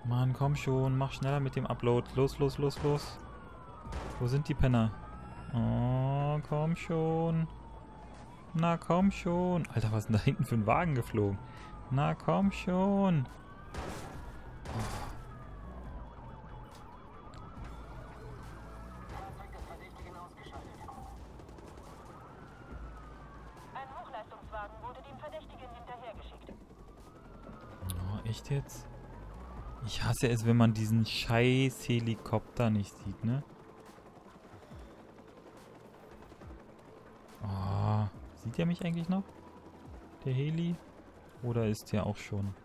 Mann, komm schon. Mach schneller mit dem Upload. Los, los, los, los. Wo sind die Penner? Oh, komm schon. Na, komm schon. Alter, was ist denn da hinten für ein Wagen geflogen? Na, komm schon. Ein Hochleistungswagen wurde dem Verdächtigen hinterhergeschickt. Oh, echt jetzt? Ich hasse es, wenn man diesen scheiß Helikopter nicht sieht, ne? Oh, sieht er mich eigentlich noch? Der Heli? Oder ist der auch schon?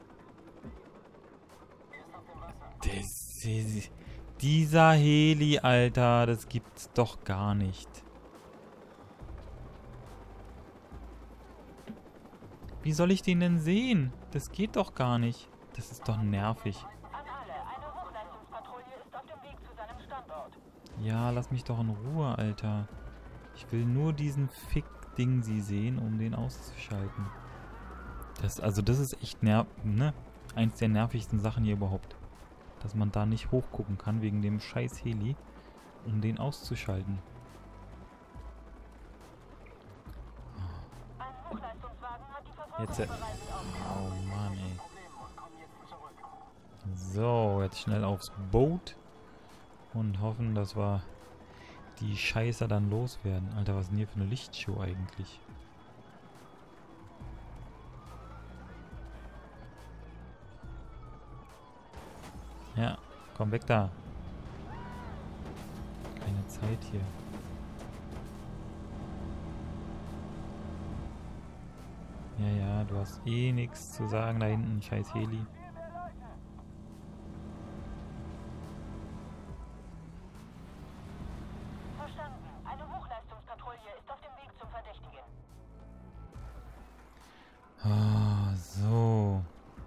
Dieser Heli, Alter, das gibt's doch gar nicht. Wie soll ich den denn sehen? Das geht doch gar nicht. Das ist doch nervig. An alle, eine Hochleistungspatrouille ist auf dem Weg zu seinem Standort. Ja, lass mich doch in Ruhe, Alter. Ich will nur diesen Fick-Ding sie sehen, um den auszuschalten. Das ist echt ne? Eins der nervigsten Sachen hier überhaupt. Dass man da nicht hochgucken kann wegen dem scheiß Heli, um den auszuschalten. Ein Hochleistungswagen hat die Jetzt, Verfolgungsbereitschaft aufgenommen. oh Mann, ey. So, jetzt schnell aufs Boot. Und hoffen, dass wir die Scheiße dann loswerden. Alter, was ist denn hier für eine Lichtshow eigentlich? Ja, komm weg da. Keine Zeit hier. Ja, ja, du hast eh nichts zu sagen da hinten, scheiß Heli. Verstanden. Eine Hochleistungspatrouille ist auf dem Weg zum Verdächtigen. Ah, so.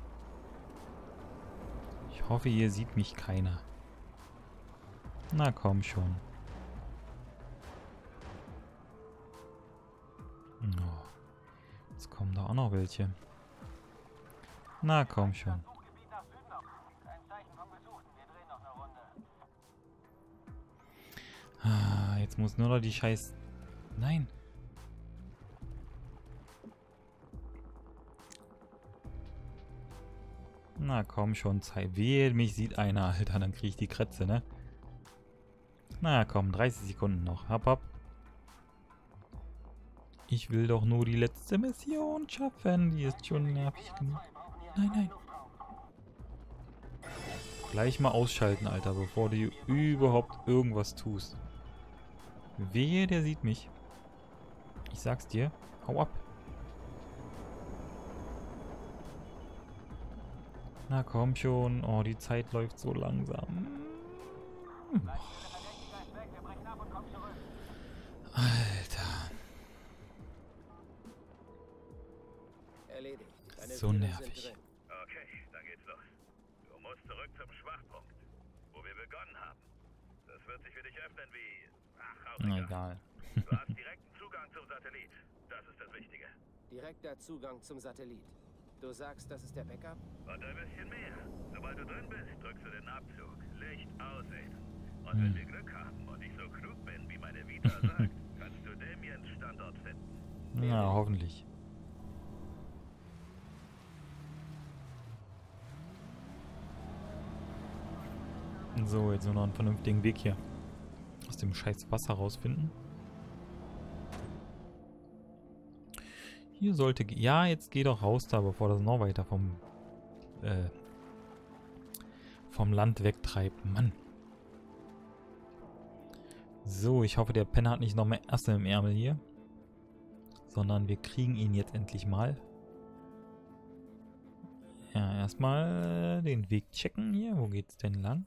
Ich hoffe, hier sieht mich keiner. Na komm schon. Oh, jetzt kommen da auch noch welche. Na komm schon. Ah, jetzt muss nur noch die Scheiß... Nein. Na komm schon, Zeit. Wehe, mich sieht einer, Alter, dann kriege ich die Krätze, ne? Na komm, 30 Sekunden noch. Hopp, hopp. Ich will doch nur die letzte Mission schaffen. Die ist schon nervig genug. Nein, nein. Gleich mal ausschalten, Alter, bevor du überhaupt irgendwas tust. Wehe, der sieht mich. Ich sag's dir. Hau ab. Na komm schon. Oh, die Zeit läuft so langsam. Alter. Erledigt. Deine So Viren nervig. sind drin. Okay, dann geht's los. Du musst zurück zum Schwachpunkt, wo wir begonnen haben. Das wird sich für dich öffnen wie... Ach, Na, egal. egal. Du hast direkten Zugang zum Satellit. Das ist das Wichtige. Direkter Zugang zum Satellit. Du sagst, das ist der Backup? Und ein bisschen mehr. Sobald du drin bist, drückst du den Abzug. Licht aussehen. Und wenn wir Glück haben und ich so klug bin, wie meine Vita sagt, kannst du Damiens Standort finden. Na, hoffentlich. So, jetzt nur noch einen vernünftigen Weg hier aus dem scheiß Wasser rausfinden. Hier sollte... Ja, jetzt geh doch raus da, bevor das noch weiter vom Land wegtreibt. Mann. So, ich hoffe, der Penner hat nicht noch mehr Asse im Ärmel hier. Sondern wir kriegen ihn jetzt endlich mal. Ja, erstmal den Weg checken hier. Wo geht's denn lang?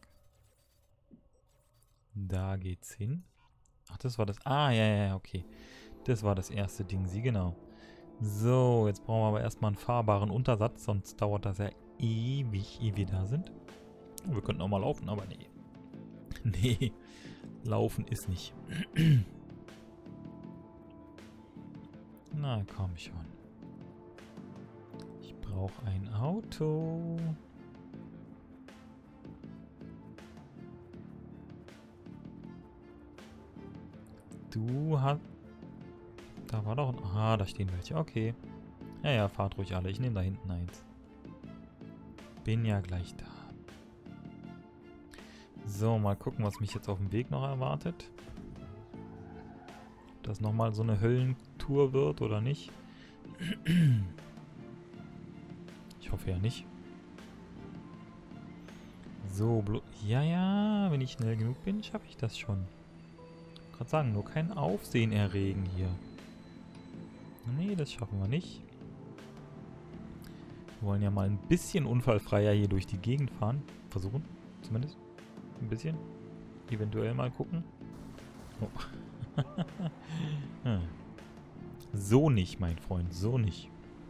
Da geht's hin. Ach, das war das... Ah, ja, ja, okay. Das war das erste Ding, sie, genau. So, jetzt brauchen wir aber erstmal einen fahrbaren Untersatz, sonst dauert das ja ewig, ehe wir da sind. Wir könnten auch mal laufen, aber nee. Nee, laufen ist nicht. Na, komm schon. Ich brauche ein Auto. Du hast... Da war doch ein... Ah, da stehen welche. Okay. Ja, ja, fahrt ruhig alle. Ich nehme da hinten eins. Bin ja gleich da. So, mal gucken, was mich jetzt auf dem Weg noch erwartet. Ob das nochmal so eine Höllentour wird oder nicht. Ich hoffe ja nicht. So, ja, ja, wenn ich schnell genug bin, schaffe ich das schon. Ich kann gerade sagen, nur kein Aufsehen erregen hier. Nee, das schaffen wir nicht. Wir wollen ja mal ein bisschen unfallfreier hier durch die Gegend fahren. Versuchen, zumindest. Ein bisschen. Eventuell mal gucken. Oh. So nicht, mein Freund, so nicht.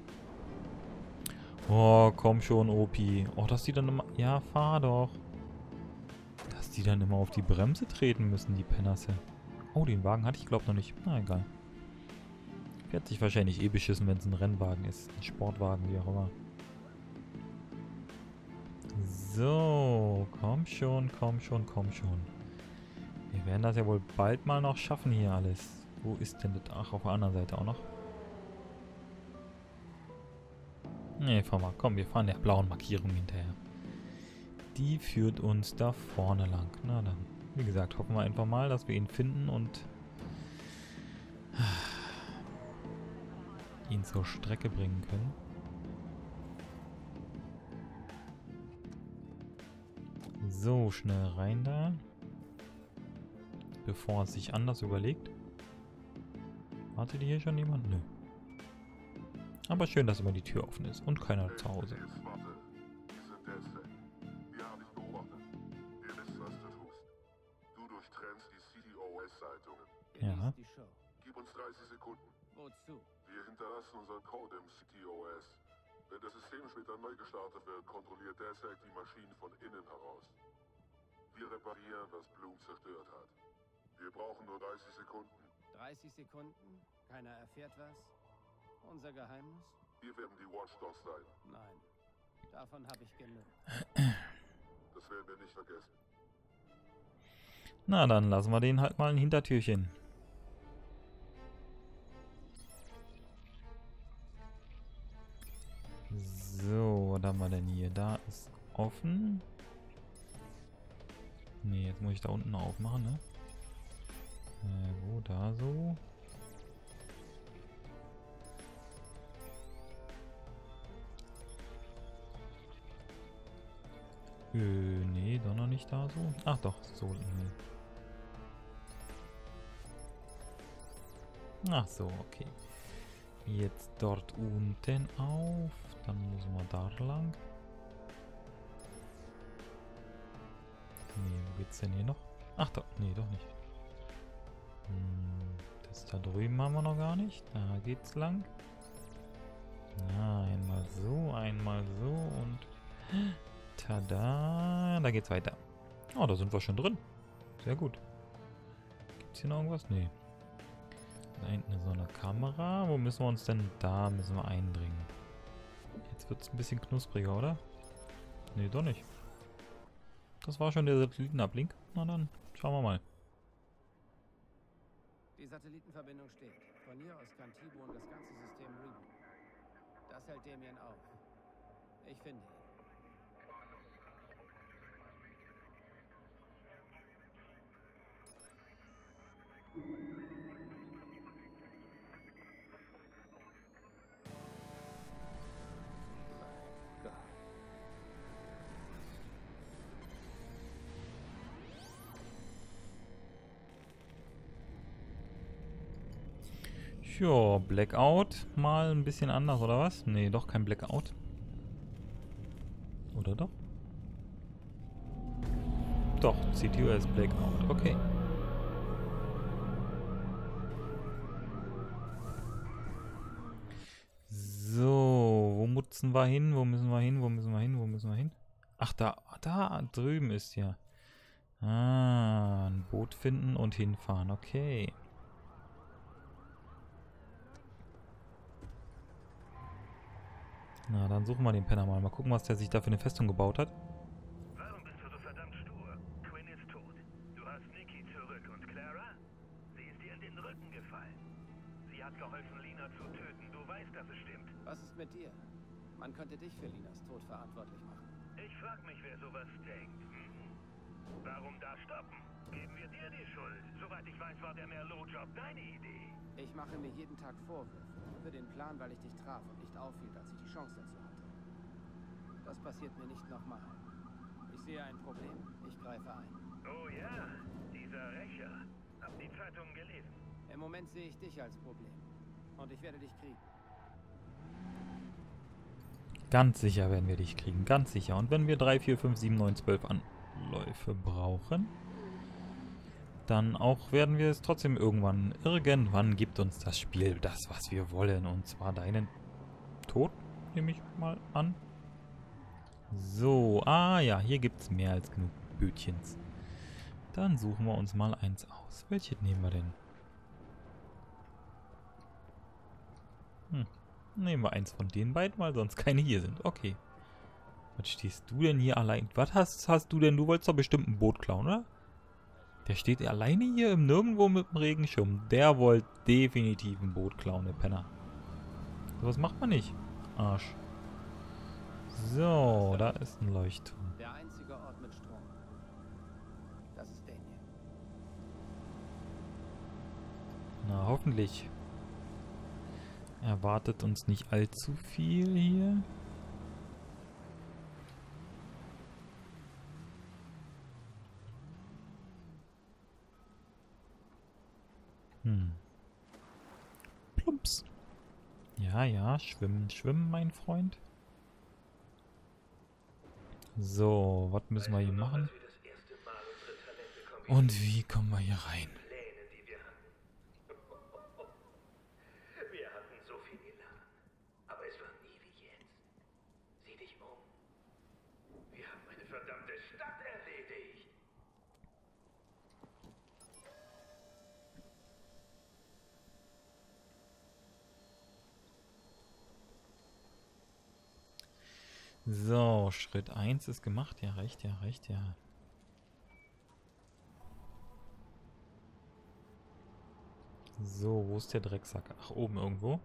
Oh, komm schon, Opi. Oh, dass die dann immer... Ja, fahr doch. Dass die dann immer auf die Bremse treten müssen, die Pennerse. Oh, den Wagen hatte ich, glaube noch nicht. Na, egal. Fährt sich wahrscheinlich eh beschissen, wenn es ein Rennwagen ist. Ein Sportwagen, wie auch immer. So, komm schon, komm schon, komm schon. Wir werden das ja wohl bald mal noch schaffen hier alles. Wo ist denn das? Ach, auf der anderen Seite auch noch. Nee, fahr mal. Komm, wir fahren der blauen Markierung hinterher. Die führt uns da vorne lang. Na dann. Wie gesagt, hoffen wir einfach mal, dass wir ihn finden und ihn zur Strecke bringen können. So, schnell rein da. Bevor er sich anders überlegt. Wartet hier schon jemand? Nö. Aber schön, dass immer die Tür offen ist und keiner zu Hause. Ja. Gib uns 30 Sekunden. Wozu? Wir hinterlassen unseren Code im CTOS. Wenn das System später neu gestartet wird, kontrolliert DESEC die Maschinen von innen heraus. Wir reparieren, was Bloom zerstört hat. Wir brauchen nur 30 Sekunden. 30 Sekunden? Keiner erfährt was? Unser Geheimnis? Wir werden die Watchdogs sein. Nein. Davon habe ich genug. Das werden wir nicht vergessen. Na, dann lassen wir den halt mal ein Hintertürchen. So, was haben wir denn hier? Da ist offen. Ne, jetzt muss ich da unten aufmachen, ne? Wo? Da so? Nee, doch noch nicht da so. Ach doch, so. Ach so, okay. Jetzt dort unten auf. Dann müssen wir da lang. Nee, wo geht's denn hier noch? Ach doch, nee, doch nicht. Das da drüben haben wir noch gar nicht. Da geht's lang. Ja, einmal so und... Tada! Da geht's weiter. Oh, da sind wir schon drin. Sehr gut. Gibt's hier noch irgendwas? Nee. Da hinten ist so eine Kamera. Wo müssen wir uns denn? Da müssen wir eindringen. Jetzt wird's ein bisschen knuspriger, oder? Nee, doch nicht. Das war schon der Satellitenablink. Na dann, schauen wir mal. Die Satellitenverbindung steht. Von hier aus kann T-Bone das ganze System rebooten. Das hält Damien auf. Ich finde ihn. Ja, Blackout mal ein bisschen anders, oder was? Nee, doch kein Blackout. Oder doch? Doch, CTOS Blackout, okay. So, wo müssen wir hin? Wo müssen wir hin? Wo müssen wir hin? Wo müssen wir hin? Ach, da drüben ist ja. Ah, ein Boot finden und hinfahren, okay. Na, dann suchen wir den Penner mal. Mal gucken, was der sich da für eine Festung gebaut hat. Warum bist du so verdammt stur? Quinn ist tot. Du hast Nikki zurück und Clara? Sie ist dir in den stimmt. Was ist mit dir? Man könnte dich für Linas Tod verantwortlich machen. Ich frag mich, wer sowas denkt. Warum da stoppen? Geben wir dir die Schuld. Soweit ich weiß, war der Merlot-Job deine Idee. Ich mache mir jeden Tag Vorwürfe. Für den Plan, weil ich dich traf und nicht aufhielt, als ich die Chance dazu hatte. Das passiert mir nicht nochmal. Ich sehe ein Problem, ich greife ein. Oh ja, dieser Rächer. Hab die Zeitungen gelesen. Im Moment sehe ich dich als Problem. Und ich werde dich kriegen. Ganz sicher werden wir dich kriegen, ganz sicher. Und wenn wir 3, 4, 5, 7, 9, 12 Anläufe brauchen, dann auch werden wir es trotzdem irgendwann gibt uns das Spiel das, was wir wollen. Und zwar deinen Tod, nehme ich mal an. So, ja, hier gibt es mehr als genug Bötchens. Dann suchen wir uns mal eins aus. Welches nehmen wir denn? Nehmen wir eins von den beiden, weil sonst keine hier sind. Okay. Was stehst du denn hier allein? Was hast du denn? Du wolltest doch bestimmt ein Boot klauen, oder? Der steht alleine hier im Nirgendwo mit dem Regenschirm. Der wollte definitiv ein Boot klauen, der Penner. So was macht man nicht. Arsch. So, da ist ein Leuchtturm. Der einzige Ort mit Strom. Das ist Damien. Na, hoffentlich erwartet uns nicht allzu viel hier. Plumps. Ja, schwimmen, mein Freund. So, was müssen wir hier machen? Und wie kommen wir hier rein? Wir hatten so viel Elan, aber es war nie wie jetzt. Sieh dich um. Wir haben eine verdammte Stadt erledigt. So, Schritt 1 ist gemacht. Ja, reicht ja. So, wo ist der Drecksack? Ach, oben irgendwo.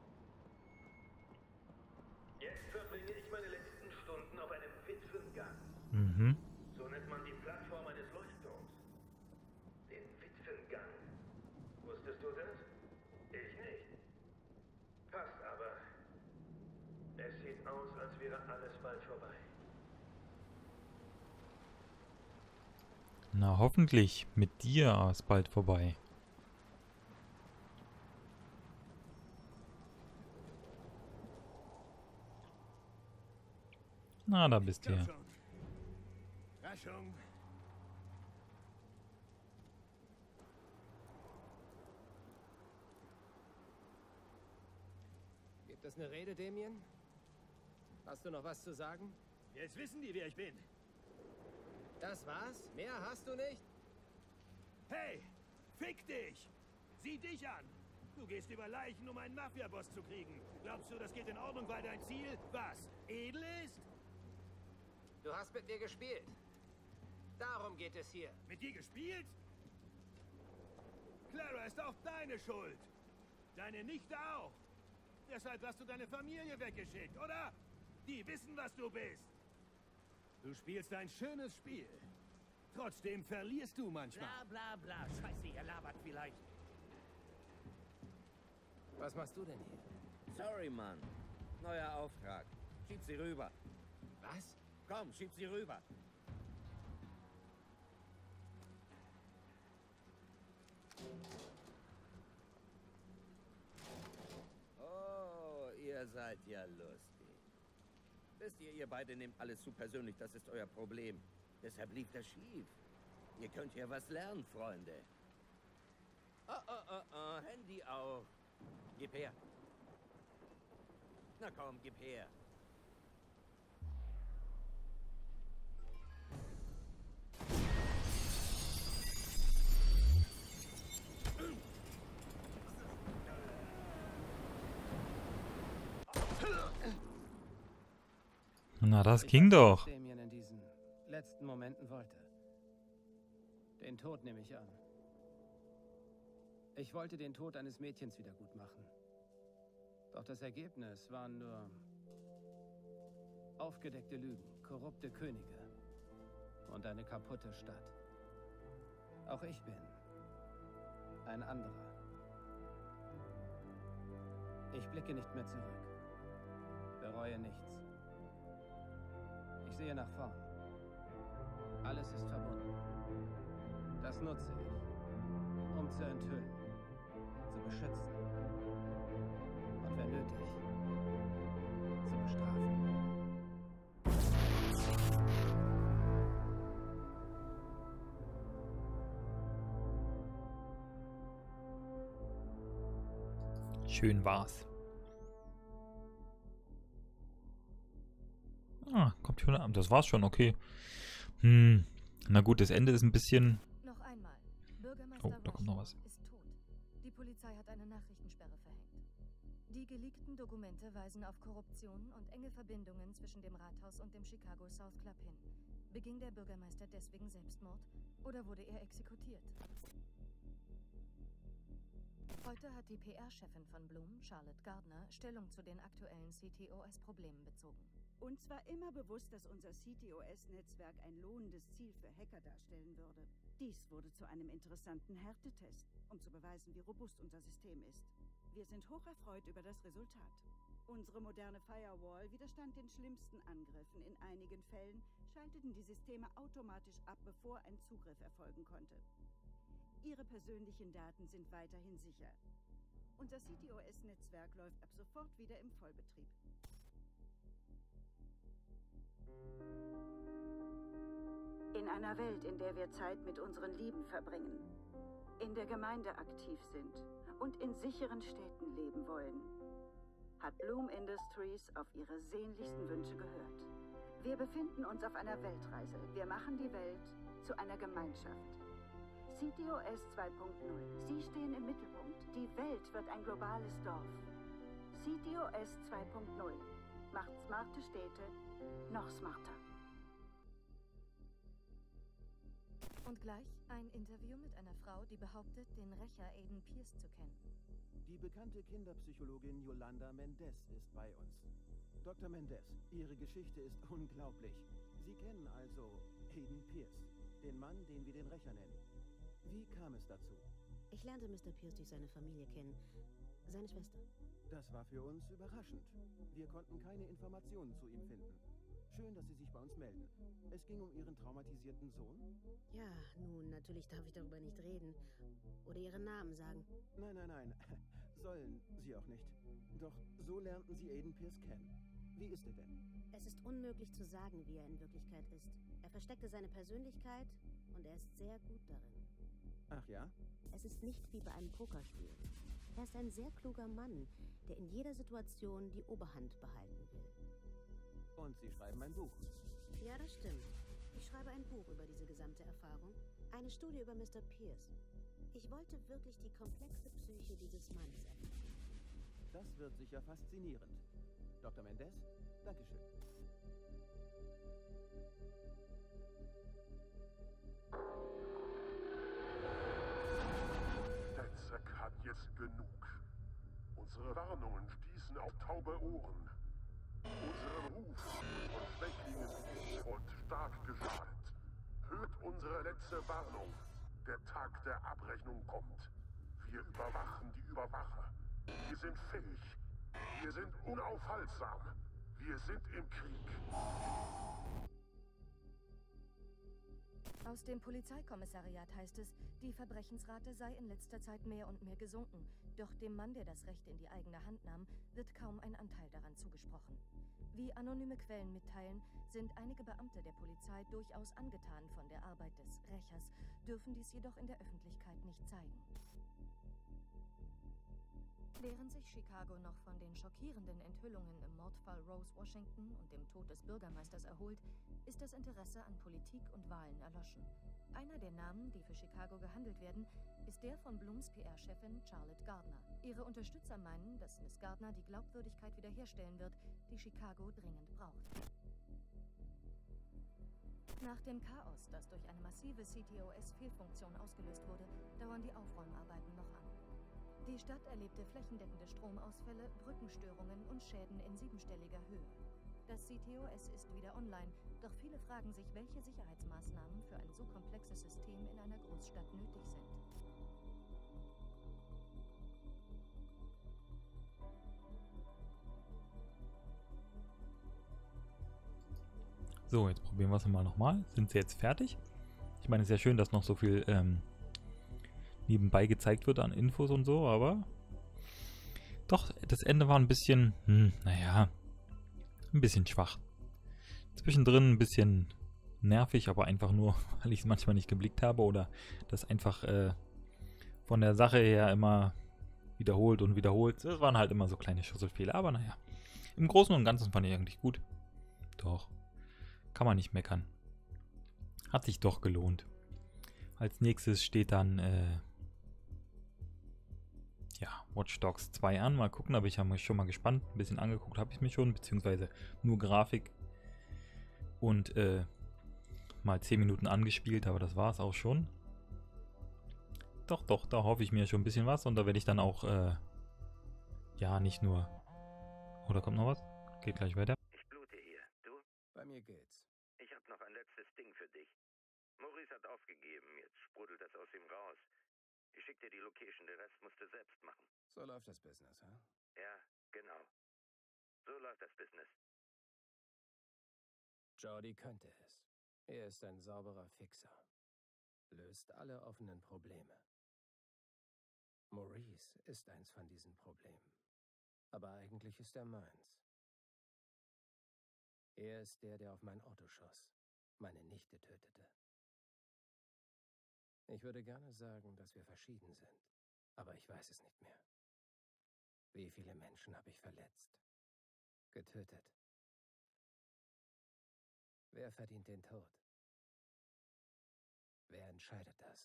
Jetzt verbringe ich meine letzten Stunden auf einem Witwengang. Mhm. So nennt man die Plattform eines Leuchtturms. Den Witwengang. Wusstest du das? Ich nicht. Passt aber. Es sieht aus, als wäre alles bald vorbei. Na, hoffentlich. Mit dir ist bald vorbei. Na, da bist du ja. Raschung. Gibt es eine Rede, Damien? Hast du noch was zu sagen? Jetzt wissen die, wer ich bin. Das war's? Mehr hast du nicht? Hey, fick dich! Sieh dich an! Du gehst über Leichen, um einen Mafia-Boss zu kriegen. Glaubst du, das geht in Ordnung, weil dein Ziel, was, edel ist? Du hast mit mir gespielt. Darum geht es hier. Mit dir gespielt? Clara ist auch deine Schuld. Deine Nichte auch. Deshalb hast du deine Familie weggeschickt, oder? Die wissen, was du bist. Du spielst ein schönes Spiel. Trotzdem verlierst du manchmal. Bla bla bla. Scheiße, ihr labert vielleicht. Was machst du denn hier? Sorry, Mann. Neuer Auftrag. Schieb sie rüber. Was? Komm, schieb sie rüber. Oh, ihr seid ja lustig. Wisst ihr, ihr beide nehmt alles zu persönlich, das ist euer Problem. Deshalb lief das schief. Ihr könnt ja was lernen, Freunde. Oh, Handy auf. Gib her. Na komm, gib her. Na, das Ich ging weiß, doch. was Damien in diesen letzten Momenten wollte. Den Tod nehme ich an. Ich wollte den Tod eines Mädchens wieder gut machen. Doch das Ergebnis waren nur aufgedeckte Lügen, korrupte Könige und eine kaputte Stadt. Auch ich bin ein anderer. Ich blicke nicht mehr zurück, bereue nichts. Ich sehe nach vorn. Alles ist verbunden. Das nutze ich, um zu enthüllen, zu beschützen und wenn nötig, zu bestrafen. Schön war's. Ah, Computer. Das war's schon, okay. Na gut, das Ende ist ein bisschen... Noch einmal. Bürgermeister Oh, da kommt noch was. ist tot. Die Polizei hat eine Nachrichtensperre verhängt. Die geleakten Dokumente weisen auf Korruption und enge Verbindungen zwischen dem Rathaus und dem Chicago South Club hin. Beging der Bürgermeister deswegen Selbstmord oder wurde er exekutiert? Heute hat die PR-Chefin von Bloom, Charlotte Gardner, Stellung zu den aktuellen CTOS-Problemen bezogen. Uns war immer bewusst, dass unser CTOS-Netzwerk ein lohnendes Ziel für Hacker darstellen würde. Dies wurde zu einem interessanten Härtetest, um zu beweisen, wie robust unser System ist. Wir sind hocherfreut über das Resultat. Unsere moderne Firewall widerstand den schlimmsten Angriffen. In einigen Fällen schalteten die Systeme automatisch ab, bevor ein Zugriff erfolgen konnte. Ihre persönlichen Daten sind weiterhin sicher. Unser CTOS-Netzwerk läuft ab sofort wieder im Vollbetrieb. In einer Welt, in der wir Zeit mit unseren Lieben verbringen, in der Gemeinde aktiv sind und in sicheren Städten leben wollen, hat Bloom Industries auf ihre sehnlichsten Wünsche gehört. Wir befinden uns auf einer Weltreise. Wir machen die Welt zu einer Gemeinschaft. CTOS 2.0. Sie stehen im Mittelpunkt. Die Welt wird ein globales Dorf. CTOS 2.0 macht smarte Städte noch smarter. Und gleich ein Interview mit einer Frau, die behauptet, den Rächer Aiden Pierce zu kennen. Die bekannte Kinderpsychologin Yolanda Mendez ist bei uns. Dr. Mendez, Ihre Geschichte ist unglaublich. Sie kennen also Aiden Pierce, den Mann, den wir den Rächer nennen. Wie kam es dazu? Ich lernte Mr. Pierce durch seine Familie kennen. Seine Schwester. Das war für uns überraschend. Wir konnten keine Informationen zu ihm finden. Schön, dass Sie sich bei uns melden. Es ging um Ihren traumatisierten Sohn? Ja, nun, natürlich darf ich darüber nicht reden. Oder Ihren Namen sagen. Nein, nein, nein. Sollen Sie auch nicht. Doch so lernten Sie Aiden Pierce kennen. Wie ist er denn? Es ist unmöglich zu sagen, wie er in Wirklichkeit ist. Er versteckte seine Persönlichkeit und er ist sehr gut darin. Ach ja? Es ist nicht wie bei einem Pokerspiel. Er ist ein sehr kluger Mann, der in jeder Situation die Oberhand behalten will. Und Sie schreiben ein Buch. Ja, das stimmt. Ich schreibe ein Buch über diese gesamte Erfahrung. Eine Studie über Mr. Pierce. Ich wollte wirklich die komplexe Psyche dieses Mannes erfahren. Das wird sicher faszinierend. Dr. Mendez, Dankeschön. DedSec hat jetzt genug. Unsere Warnungen stießen auf taube Ohren. Unserem Ruf von Schwächlingen und stark geschadet. Hört unsere letzte Warnung. Der Tag der Abrechnung kommt. Wir überwachen die Überwacher. Wir sind fähig. Wir sind unaufhaltsam. Wir sind im Krieg. Aus dem Polizeikommissariat heißt es, die Verbrechensrate sei in letzter Zeit mehr und mehr gesunken. Doch dem Mann, der das Recht in die eigene Hand nahm, wird kaum ein Anteil daran zugesprochen. Wie anonyme Quellen mitteilen, sind einige Beamte der Polizei durchaus angetan von der Arbeit des Rächers, dürfen dies jedoch in der Öffentlichkeit nicht zeigen. Während sich Chicago noch von den schockierenden Enthüllungen im Mordfall Rose Washington und dem Tod des Bürgermeisters erholt, ist das Interesse an Politik und Wahlen erloschen. Einer der Namen, die für Chicago gehandelt werden, ist der von Blooms PR-Chefin Charlotte Gardner. Ihre Unterstützer meinen, dass Miss Gardner die Glaubwürdigkeit wiederherstellen wird, die Chicago dringend braucht. Nach dem Chaos, das durch eine massive CTOS-Fehlfunktion ausgelöst wurde, dauern die Aufräumarbeiten noch an. Die Stadt erlebte flächendeckende Stromausfälle, Brückenstörungen und Schäden in 7-stelliger Höhe. Das CTOS ist wieder online, doch viele fragen sich, welche Sicherheitsmaßnahmen für ein so komplexes System in einer Großstadt nötig sind. So, jetzt probieren wir es mal nochmal. Sind sie jetzt fertig? Ich meine, es ist ja schön, dass noch so viel nebenbei gezeigt wird an Infos und so, aber doch, das Ende war ein bisschen, naja, ein bisschen schwach. Zwischendrin ein bisschen nervig, aber einfach nur, weil ich es manchmal nicht geblickt habe oder das einfach von der Sache her immer wiederholt und wiederholt. Das waren halt immer so kleine Schusselfehler, aber naja. Im Großen und Ganzen fand ich eigentlich gut. Doch, kann man nicht meckern. Hat sich doch gelohnt. Als nächstes steht dann ja, Watch Dogs 2 an. Mal gucken, aber ich habe mich schon mal gespannt. Ein bisschen angeguckt habe ich mich schon, beziehungsweise nur Grafik und mal 10 Minuten angespielt, aber das war es auch schon. Doch, da hoffe ich mir schon ein bisschen was und da werde ich dann auch, ja, nicht nur... Oder kommt noch was? Geht gleich weiter. Ich blute hier. Du? Bei mir geht's. Ich hab noch ein letztes Ding für dich. Maurice hat aufgegeben. Jetzt sprudelt das aus ihm raus. Ich schick dir die Location. Den Rest musst du selbst machen. So läuft das Business, hä? Ja, genau. So läuft das Business. Jordi könnte es. Er ist ein sauberer Fixer. Löst alle offenen Probleme. Maurice ist eins von diesen Problemen. Aber eigentlich ist er meins. Er ist der auf mein Auto schoss, meine Nichte tötete. Ich würde gerne sagen, dass wir verschieden sind, aber ich weiß es nicht mehr. Wie viele Menschen habe ich verletzt? Getötet? Wer verdient den Tod? Wer entscheidet das?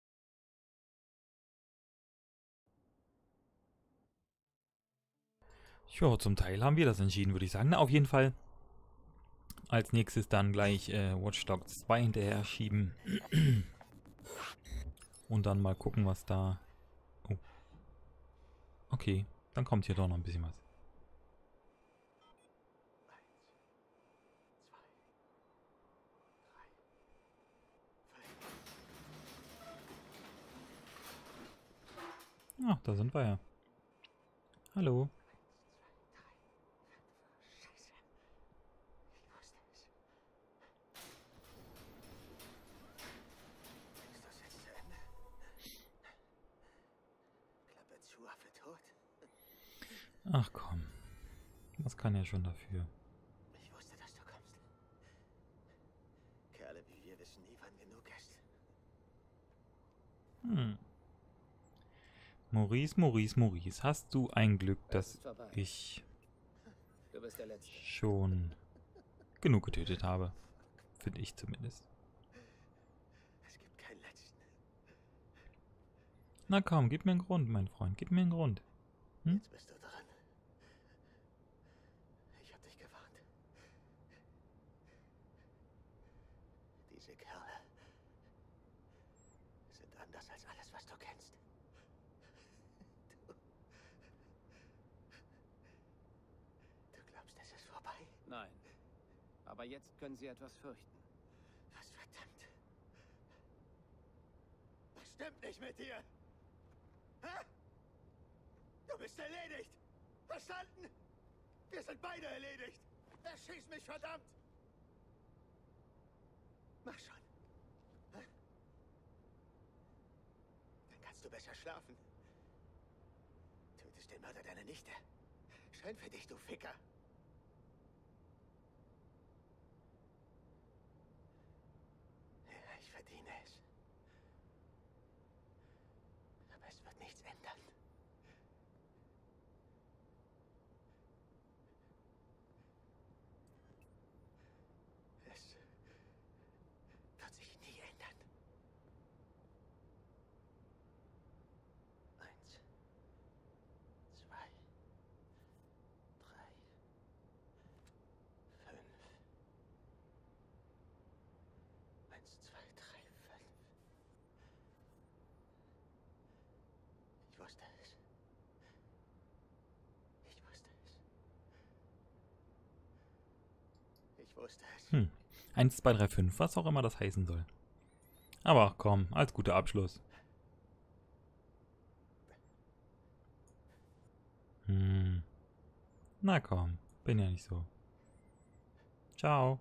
Ja, zum Teil haben wir das entschieden, würde ich sagen. Na, auf jeden Fall als nächstes dann gleich Watch Dogs 2 hinterher schieben. Und dann mal gucken, was da... Oh. Okay, dann kommt hier doch noch ein bisschen was. Ach, da sind wir ja. Hallo. Ach komm. Das kann ja schon dafür. Ich wusste, dass du kommst. Kerle wie wir wissen nie, wann genug ist. Maurice, hast du ein Glück, dass ich Du bist der Letzte. schon genug getötet habe. Finde ich zumindest. Es gibt keinen Letzten. Na komm, gib mir einen Grund, mein Freund. Gib mir einen Grund. Jetzt bist du dran. Ich hab dich gewarnt. Diese Kerle sind anders als alles, was du kennst. Du glaubst, es ist vorbei? Nein. Aber jetzt können sie etwas fürchten. Was verdammt? Was stimmt nicht mit dir? Hä? Du bist erledigt! Verstanden? Wir sind beide erledigt! Erschieß mich, verdammt! Mach schon. Hä? Dann kannst du besser schlafen. Tötest den Mörder deiner Nichte. Schön für dich, du Ficker. Ja, ich verdiene es. Aber es wird nichts ändern. Es wird sich nie ändern. 1, 2, 3, 5. 1, 2, 3, 5. Ich wusste es. Ich wusste es. 1, 2, 3, 5, was auch immer das heißen soll. Aber komm, als guter Abschluss. Na komm, bin ja nicht so. Ciao.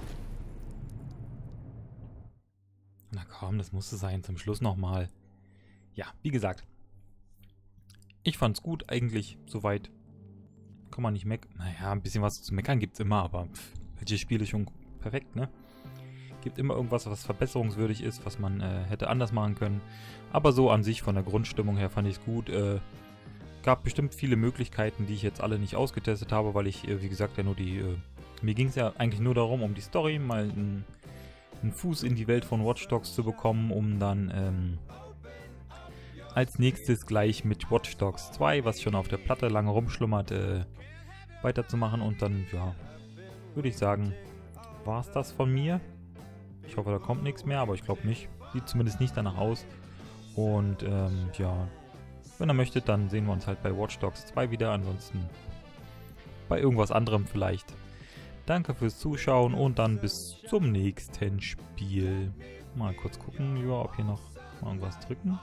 Na komm, das musste sein. Zum Schluss nochmal. Ja, wie gesagt. Ich fand's gut eigentlich, soweit. Kann man nicht meckern. Naja, ein bisschen was zu meckern gibt's immer, aber welches Spiel ist schon perfekt, ne? Gibt immer irgendwas, was verbesserungswürdig ist, was man hätte anders machen können. Aber so an sich, von der Grundstimmung her, fand ich es gut. Gab bestimmt viele Möglichkeiten, die ich jetzt alle nicht ausgetestet habe, weil ich, wie gesagt, ja nur mir ging es ja eigentlich nur darum, um die Story, mal einen Fuß in die Welt von Watch Dogs zu bekommen, um dann als nächstes gleich mit Watch Dogs 2, was schon auf der Platte lange rumschlummert, weiterzumachen. Und dann, ja, würde ich sagen, war es das von mir. Ich hoffe, da kommt nichts mehr, aber ich glaube nicht. Sieht zumindest nicht danach aus. Und ja, wenn ihr möchtet, dann sehen wir uns halt bei Watch Dogs 2 wieder. Ansonsten bei irgendwas anderem vielleicht. Danke fürs Zuschauen und dann bis zum nächsten Spiel. Mal kurz gucken, ja, ob hier noch mal irgendwas drücken.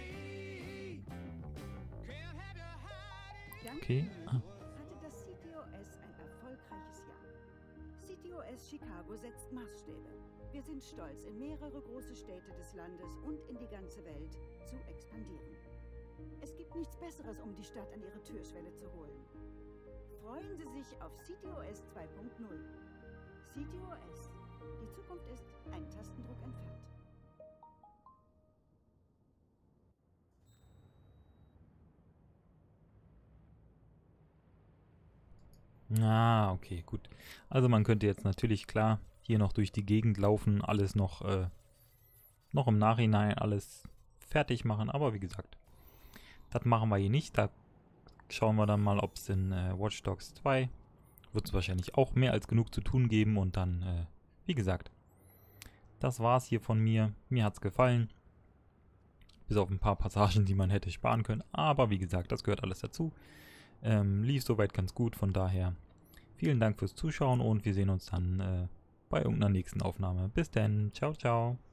Okay. Hatte das CTOS ein erfolgreiches Jahr. CTOS Chicago setzt Maßstäbe. Wir sind stolz, in mehrere große Städte des Landes und in die ganze Welt zu expandieren. Es gibt nichts Besseres, um die Stadt an ihre Türschwelle zu holen. Freuen Sie sich auf CTOS 2.0. CTOS. Die Zukunft ist ein Tastendruck entfernt. Ah, okay, gut. Also man könnte jetzt natürlich, klar, hier noch durch die Gegend laufen, alles noch im Nachhinein alles fertig machen. Aber wie gesagt, das machen wir hier nicht. Da schauen wir dann mal, ob es in Watch Dogs 2 wird es wahrscheinlich auch mehr als genug zu tun geben. Und dann, wie gesagt, das war's hier von mir. Mir hat's gefallen. Bis auf ein paar Passagen, die man hätte sparen können. Aber wie gesagt, das gehört alles dazu. Lief soweit ganz gut. Von daher, vielen Dank fürs Zuschauen und wir sehen uns dann bei irgendeiner nächsten Aufnahme. Bis dann. Ciao, ciao.